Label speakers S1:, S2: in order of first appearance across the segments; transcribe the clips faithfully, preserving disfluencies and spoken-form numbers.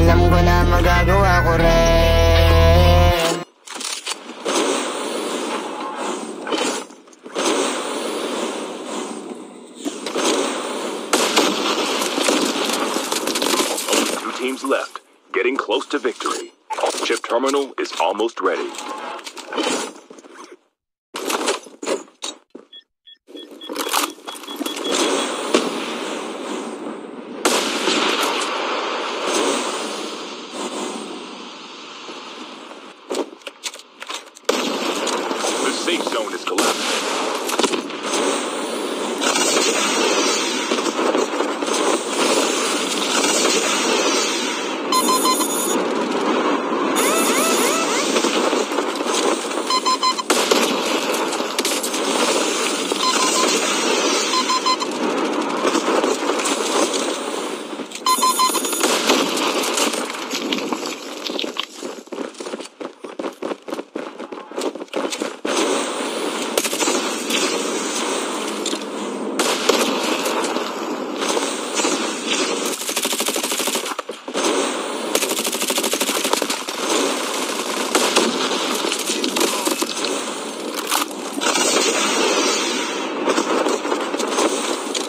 S1: alam ko na magagawa ko rin.
S2: Two teams left, getting close to victory. Chip terminal is almost ready. The safe zone is collapsing.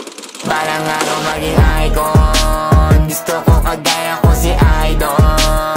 S1: Parang araw maging icon, gusto ko kagaya ko si Idol.